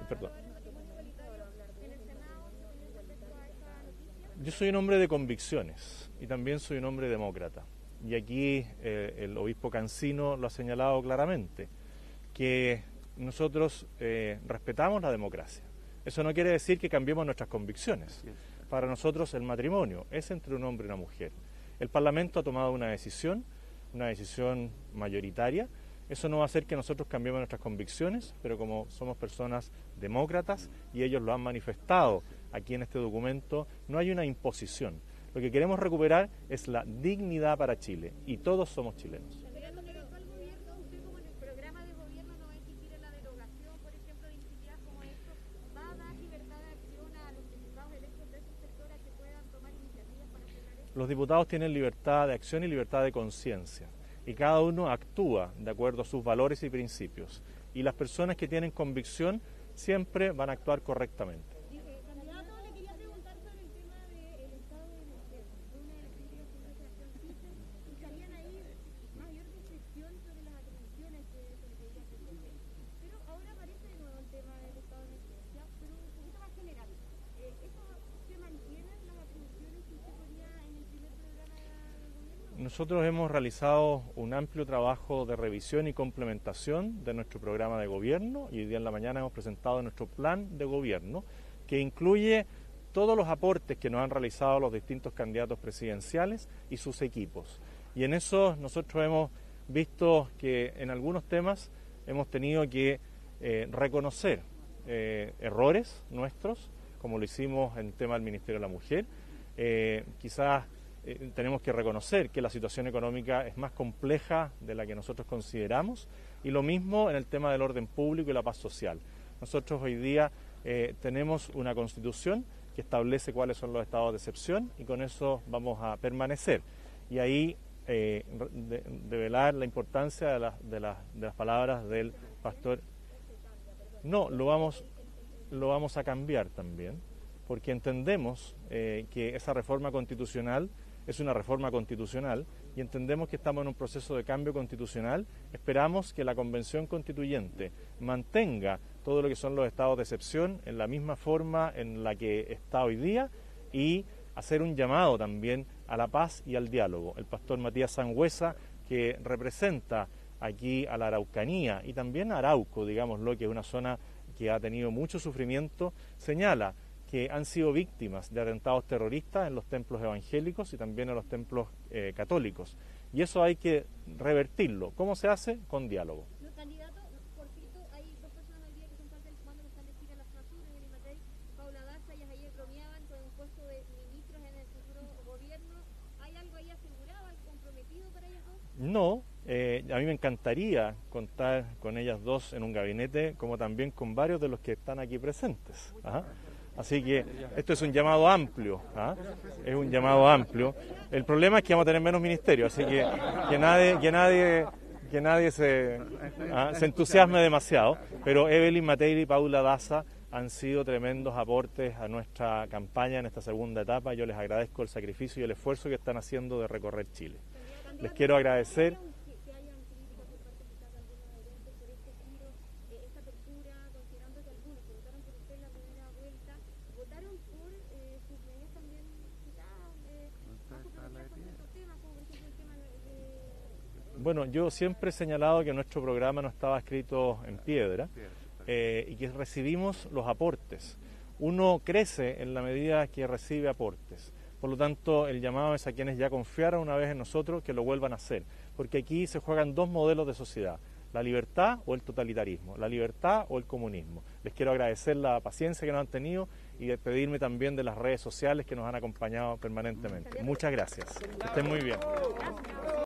Perdón. Yo soy un hombre de convicciones y también soy un hombre demócrata. Y aquí el obispo Cancino lo ha señalado claramente, que nosotros respetamos la democracia. Eso no quiere decir que cambiemos nuestras convicciones. Para nosotros el matrimonio es entre un hombre y una mujer. El Parlamento ha tomado una decisión mayoritaria. Eso no va a hacer que nosotros cambiemos nuestras convicciones, pero como somos personas demócratas y ellos lo han manifestado aquí en este documento, no hay una imposición. Lo que queremos recuperar es la dignidad para Chile y todos somos chilenos. Los diputados tienen libertad de acción y libertad de conciencia y cada uno actúa de acuerdo a sus valores y principios, y las personas que tienen convicción siempre van a actuar correctamente. Candidato, le quería preguntar sobre el tema del estado de emergencia. Una de las críticas que se hacían buscarían ahí mayor discreción sobre las atribuciones que se le pedía al presidente. Pero ahora aparece de nuevo el tema del estado de emergencia, pero un poquito más general. ¿Eso se mantienen las atribuciones que usted ponía en el primer programa del gobierno? Nosotros hemos realizado un amplio trabajo de revisión y complementación de nuestro programa de gobierno y hoy día en la mañana hemos presentado nuestro plan de gobierno que incluye todos los aportes que nos han realizado los distintos candidatos presidenciales y sus equipos. Y en eso nosotros hemos visto que en algunos temas hemos tenido que reconocer errores nuestros, como lo hicimos en el tema del Ministerio de la Mujer. Quizás tenemos que reconocer que la situación económica es más compleja de la que nosotros consideramos, y lo mismo en el tema del orden público y la paz social. Nosotros hoy día tenemos una constitución que establece cuáles son los estados de excepción y con eso vamos a permanecer. Y ahí develar la importancia de las palabras del pastor. No, lo vamos a cambiar también, porque entendemos que esa reforma constitucional es una reforma constitucional y entendemos que estamos en un proceso de cambio constitucional. Esperamos que la Convención Constituyente mantenga todo lo que son los estados de excepción en la misma forma en la que está hoy día y hacer un llamado también a la paz y al diálogo. El pastor Matías Sangüesa, que representa aquí a la Araucanía y también a Arauco, digámoslo, que es una zona que ha tenido mucho sufrimiento, señala que han sido víctimas de atentados terroristas en los templos evangélicos y también en los templos católicos. Y eso hay que revertirlo. ¿Cómo se hace? Con diálogo. Los candidatos, por cierto, hay dos personas hoy día que son parte del comando que están elegidas en la zona sur, Evelyn Matei, Paula Daza, ellas ayer bromeaban con un puesto de ministros en el futuro gobierno. ¿Hay algo ahí asegurado, algo comprometido para ellas dos? No, a mí me encantaría contar con ellas dos en un gabinete, como también con varios de los que están aquí presentes. Ajá. Así que esto es un llamado amplio, es un llamado amplio. El problema es que vamos a tener menos ministerios, así que nadie se entusiasme demasiado. Pero Evelyn Matei y Paula Daza han sido tremendos aportes a nuestra campaña en esta segunda etapa. Yo les agradezco el sacrificio y el esfuerzo que están haciendo de recorrer Chile. Les quiero agradecer. Bueno, yo siempre he señalado que nuestro programa no estaba escrito en piedra y que recibimos los aportes. Uno crece en la medida que recibe aportes. Por lo tanto, el llamado es a quienes ya confiaron una vez en nosotros que lo vuelvan a hacer. Porque aquí se juegan dos modelos de sociedad: la libertad o el totalitarismo, la libertad o el comunismo. Les quiero agradecer la paciencia que nos han tenido y despedirme también de las redes sociales que nos han acompañado permanentemente. Muchas gracias. Que estén muy bien.